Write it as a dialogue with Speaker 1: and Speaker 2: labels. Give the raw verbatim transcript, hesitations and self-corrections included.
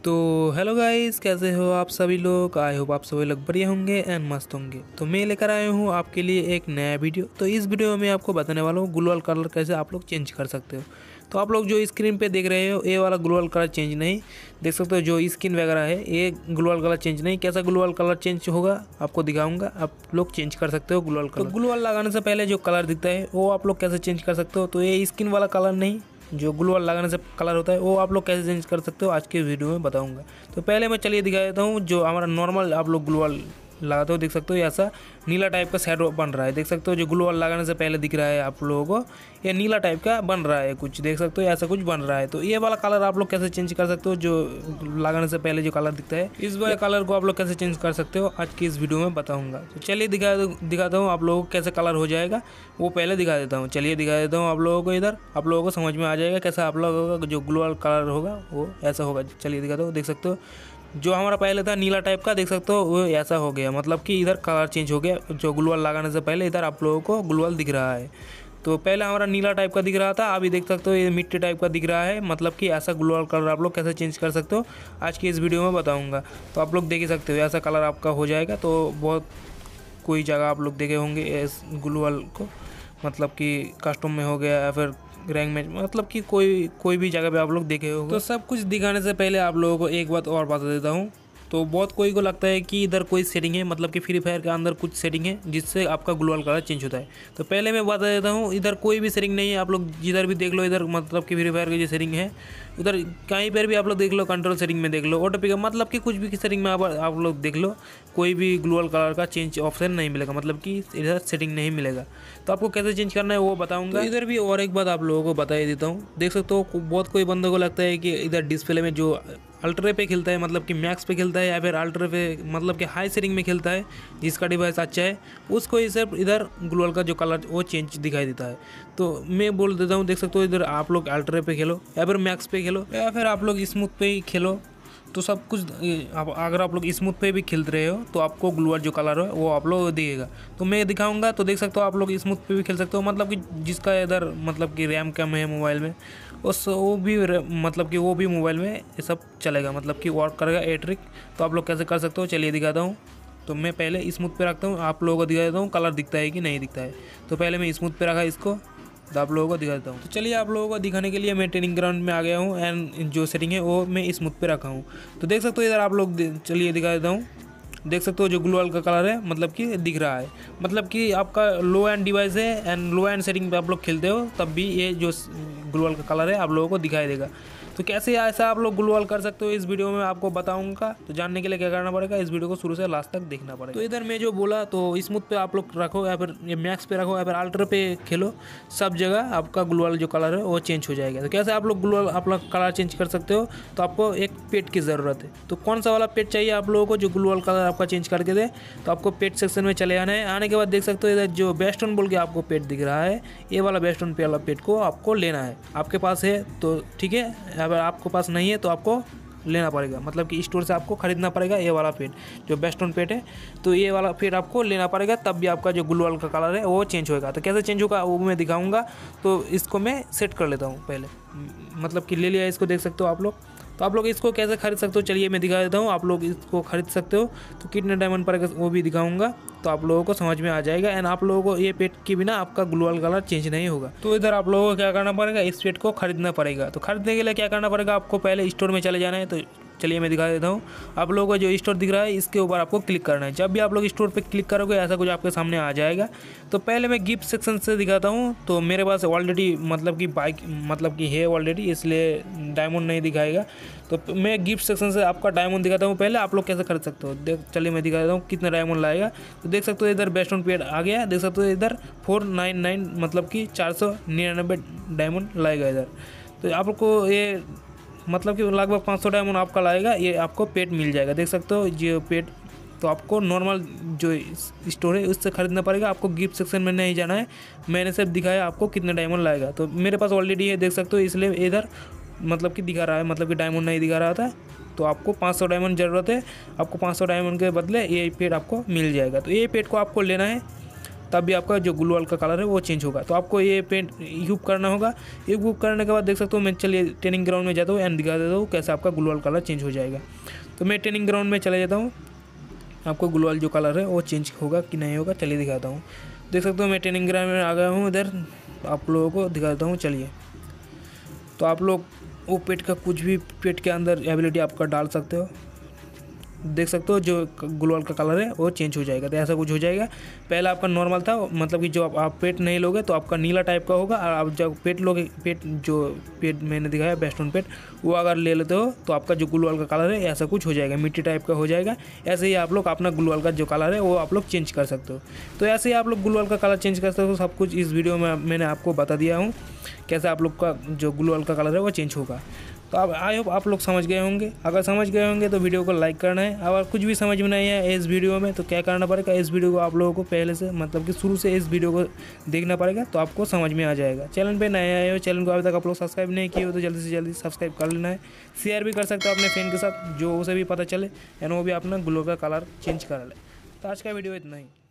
Speaker 1: तो hello guys, कैसे हो आप सभी लोग। आई होप आप सभी लोग बढ़िया होंगे एंड मस्त होंगे। तो मैं लेकर आया हूँ आपके लिए एक नया वीडियो। तो इस वीडियो में आपको बताने वाला हूँ ग्लोबल कलर कैसे आप लोग चेंज कर सकते हो। तो आप लोग जो स्क्रीन पे देख रहे हो ये वाला ग्लोबल कलर चेंज नहीं देख सकते हो। जो स्किन वगैरह है ये ग्लोबल कलर चेंज नहीं। कैसा ग्लोबल कलर चेंज होगा आपको दिखाऊंगा। आप लोग चेंज कर सकते हो ग्लोबल कलर। तो ग्लोबल लगाने से पहले जो कलर दिखता है वो आप लोग कैसे चेंज कर सकते हो। तो ये स्किन वाला कलर नहीं, जो ग्लोबल लगाने से कलर होता है वो आप लोग कैसे चेंज कर सकते हो आज के वीडियो में बताऊंगा। तो पहले मैं चलिए दिखा देता हूँ। जो हमारा नॉर्मल आप लोग ग्लोबल लगाते हो देख सकते हो ऐसा नीला टाइप का शैडो बन रहा है। देख सकते हो जो ग्लोबल लगाने से पहले दिख रहा है आप लोगों को ये नीला टाइप का बन रहा है कुछ। देख सकते हो ऐसा कुछ बन रहा है। तो ये वाला कलर आप लोग कैसे चेंज कर सकते हो। जो लगाने से पहले जो कलर दिखता है इस वाले कलर को आप लोग कैसे चेंज कर सकते हो आज की इस वीडियो में बताऊंगा। तो चलिए दिखा दिखाता हूँ आप लोगों को कैसे कलर हो जाएगा। वो पहले दिखा देता हूँ। चलिए दिखा देता हूँ आप लोगों को। इधर आप लोगों को समझ में आ जाएगा कैसा आप लोगों का जो ग्लोबल कलर होगा वो ऐसा होगा। चलिए दिखाता हूँ। देख सकते हो जो हमारा पहले था नीला टाइप का देख सकते हो वो ऐसा हो गया, मतलब कि इधर कलर चेंज हो गया। जो ग्लोबल लगाने से पहले इधर आप लोगों को ग्लोबल दिख रहा है। तो पहले हमारा नीला टाइप का दिख रहा था, अभी देख सकते हो ये मिट्टी टाइप का दिख रहा है। मतलब कि ऐसा ग्लोबल कलर आप लोग कैसे चेंज कर सकते हो आज की इस वीडियो में बताऊंगा। तो आप लोग देख ही सकते हो ऐसा कलर आपका हो जाएगा। तो बहुत कोई जगह आप लोग देखे होंगे इस ग्लोबल को, मतलब कि कस्टम में हो गया या फिर रैंक मैच, मतलब कि कोई कोई भी जगह पे आप लोग देखे हो। तो सब कुछ दिखाने से पहले आप लोगों को एक बात और बता देता हूँ। तो बहुत कोई को लगता है कि इधर कोई सेटिंग है, मतलब कि फ्री फायर के अंदर कुछ सेटिंग है जिससे आपका ग्लोबल कलर चेंज होता है। तो पहले मैं बता देता हूँ इधर कोई भी सेटिंग नहीं है। आप लोग जिधर भी देख लो इधर, मतलब कि फ्री फायर की जो सेटिंग है उधर कहीं पर भी आप लोग देख लो, कंट्रोल सेटिंग में देख लो, ऑटो पिक, मतलब कि कुछ भी सेटिंग में आप, आप लोग देख लो कोई भी ग्लोबल कलर का चेंज ऑप्शन नहीं मिलेगा, मतलब कि इधर सेटिंग नहीं मिलेगा। तो आपको कैसे चेंज करना है वो बताऊंगा। तो इधर भी और एक बात आप लोगों को बता ही देता हूँ। देख सकते हो बहुत कोई बंदों को लगता है कि इधर डिस्प्ले में जो अल्ट्रा पे खेलता है, मतलब कि मैक्स पे खेलता है या फिर अल्ट्रा पे मतलब कि हाई सेटिंग में खेलता है, जिसका डिवाइस अच्छा है उसको ही सिर्फ इधर ग्लोबल का जो कलर वो चेंज दिखाई देता है। तो मैं बोल देता हूँ, देख सकते हो इधर आप लोग अल्ट्रा पे खेलो या फिर मैक्स पे खेलो या फिर आप लोग स्मूथ पे ही खेलो। तो सब कुछ आप, अगर आप लोग स्मूथ पे भी खेल रहे हो तो आपको ग्लोबल जो कलर है वो आप लोग दिखेगा। तो मैं दिखाऊंगा। तो देख सकते हो आप लोग स्मूथ पे भी खेल सकते हो, मतलब कि जिसका इधर मतलब कि रैम कम है मोबाइल में उस वो भी मतलब कि वो भी मोबाइल में ये सब चलेगा, मतलब कि वर्क करेगा ए ट्रिक। तो आप लोग कैसे कर सकते हो चलिए दिखाता हूँ। तो मैं पहले स्मूथ पे रखता हूँ, आप लोगों को दिखा देता हूँ कलर दिखता है कि नहीं दिखता है। तो पहले मैं स्मूथ पे रखा इसको, तो आप लोगों को दिखा देता हूँ। तो चलिए आप लोगों को दिखाने के लिए मैं ट्रेनिंग ग्राउंड में आ गया हूँ एंड जो सेटिंग है वो मैं स्मूथ पे रखा हूँ। तो देख सकते हो इधर आप लोग, चलिए दिखा देता हूँ। देख सकते हो जो ग्लोबल का कलर है मतलब कि दिख रहा है, मतलब कि आपका लो एंड डिवाइस है एंड लो एंड सेटिंग पे आप लोग खेलते हो तब भी ये जो ग्लोबल का कलर है आप लोगों को दिखाई देगा। तो कैसे ऐसा आप लोग ग्लोबल कर सकते हो इस वीडियो में आपको बताऊंगा। तो जानने के लिए क्या करना पड़ेगा, इस वीडियो को शुरू से लास्ट तक देखना पड़ेगा। तो इधर मैं जो बोला तो स्मूथ पे आप लोग रखो या फिर ये मैक्स पे रखो या फिर अल्ट्रा पे खेलो, सब जगह आपका ग्लोबल जो कलर है वो चेंज हो जाएगा। तो कैसे आप लोग ग्लोबल आप लोग कलर चेंज कर सकते हो। तो आपको एक पेट की ज़रूरत है। तो कौन सा वाला पेट चाहिए आप लोगों को जो ग्लोबल कलर आपका चेंज करके दे। तो आपको पेट सेक्शन में चले आना है। आने के बाद देख सकते हो इधर जो बेस्टन बोल के आपको पेट दिख रहा है, ये वाला बेस्टन पे वाला पेट को आपको लेना है। आपके पास है तो ठीक है, अगर आपके पास नहीं है तो आपको लेना पड़ेगा, मतलब कि स्टोर से आपको खरीदना पड़ेगा ये वाला पेट जो बेस्टन पेट है। तो ये वाला पेट आपको लेना पड़ेगा, तब भी आपका जो ग्लोबल का कलर है वो चेंज होगा। तो कैसे चेंज होगा वो मैं दिखाऊंगा। तो इसको मैं सेट कर लेता हूँ पहले, मतलब कि ले लिया इसको, देख सकते हो आप लोग। तो आप लोग इसको कैसे खरीद सकते हो चलिए मैं दिखा देता हूँ। आप लोग इसको खरीद सकते हो तो कितने डायमंड पड़ेगा वो भी दिखाऊंगा। तो आप लोगों को समझ में आ जाएगा एंड आप लोगों को ये पेट के बिना आपका ग्लोबल कलर चेंज नहीं होगा। तो इधर आप लोगों को क्या करना पड़ेगा, इस पेट को खरीदना पड़ेगा। तो खरीदने के लिए क्या करना पड़ेगा, आपको पहले स्टोर में चले जाना है। तो चलिए मैं दिखा देता हूँ। आप लोगों को जो स्टोर दिख रहा है इसके ऊपर आपको क्लिक करना है। जब भी आप लोग स्टोर पे क्लिक करोगे ऐसा कुछ आपके सामने आ जाएगा। तो पहले मैं गिफ्ट सेक्शन से दिखाता हूँ। तो मेरे पास ऑलरेडी मतलब कि बाइक मतलब कि है ऑलरेडी, इसलिए डायमंड नहीं दिखाएगा। तो मैं गिफ्ट सेक्शन से आपका डायमंड दिखाता हूँ पहले आप लोग कैसे खरीद सकते हो। देख चलिए मैं दिखा देता हूँ कितना डायमंड लाएगा। तो देख सकते हो इधर बेस्ट ऑन पेड आ गया, देख सकते हो इधर फोर नाइन नाइन मतलब कि चार सौ निन्यानबे डायमंड लाएगा इधर। तो आपको ये मतलब कि लगभग पाँच सौ डायमंड आपका लाएगा, ये आपको पेट मिल जाएगा। देख सकते हो जो पेट, तो आपको नॉर्मल जो स्टोर है उससे खरीदना पड़ेगा, आपको गिफ्ट सेक्शन में नहीं जाना है। मैंने सिर्फ दिखाया आपको कितने डायमंड लाएगा। तो मेरे पास ऑलरेडी है देख सकते हो, इसलिए इधर मतलब कि दिखा रहा है, मतलब कि डायमंड नहीं दिखा रहा था। तो आपको पाँच सौ डायमंड ज़रूरत है, आपको पाँच सौ डायमंड के बदले ये पेट आपको मिल जाएगा। तो ये पेट को आपको लेना है तब भी आपका जो ग्लू वाल का कलर है वो चेंज होगा। तो आपको ये पेंट यूज करना होगा। ये यूज करने के बाद देख सकते हो मैं चलिए ट्रेनिंग ग्राउंड में जाता हूँ एंड दिखा देता हूँ कैसे आपका ग्लू वाल कलर चेंज हो जाएगा। तो मैं ट्रेनिंग ग्राउंड में चले जाता हूँ, आपको ग्लू वाल जो कलर है वो चेंज होगा कि नहीं होगा चलिए दिखाता हूँ। देख सकते हो मैं ट्रेनिंग ग्राउंड में आ गया हूँ, इधर आप लोगों को दिखाता हूँ चलिए। तो आप लोग वो पेट का कुछ भी पेट के अंदर एबिलिटी आपका डाल सकते हो, देख सकते हो जो ग्लू वाल का कलर है वो चेंज हो जाएगा। तो ऐसा कुछ हो जाएगा। पहले आपका नॉर्मल था, मतलब कि जो आप, आप पेट नहीं लोगे तो आपका नीला टाइप का होगा, और आप जब पेट लोगे, पेट जो पेट मैंने दिखाया बेस्टोन पेट वो अगर ले लेते हो तो आपका जो ग्लू वाल का कलर है ऐसा कुछ हो जाएगा, मिट्टी टाइप का हो जाएगा। ऐसे ही आप लोग अपना ग्लू वाल का जो कलर है वो आप लोग चेंज कर सकते हो। तो ऐसे ही आप लोग ग्लू वाल का कलर चेंज कर सकते हो। सब कुछ इस वीडियो में मैंने आपको बता दिया हूँ कैसे आप लोग का जो ग्लू वाल का कलर है वो चेंज होगा। तो अब आई होप आप लोग समझ गए होंगे। अगर समझ गए होंगे तो वीडियो को लाइक करना है। अगर कुछ भी समझ में नहीं है इस वीडियो में तो क्या करना पड़ेगा, इस वीडियो को आप लोगों को पहले से मतलब कि शुरू से इस वीडियो को देखना पड़ेगा, तो आपको समझ में आ जाएगा। चैनल पे नए आए हो, चैनल को अभी तक आप लोग सब्सक्राइब नहीं किए हो तो जल्दी से जल्दी सब्सक्राइब कर लेना है। शेयर भी कर सकते हो अपने फ्रेंड के साथ, जो उसे भी पता चले एंड वो भी अपना ग्लो का कलर चेंज कर ले। तो आज का वीडियो इतना ही।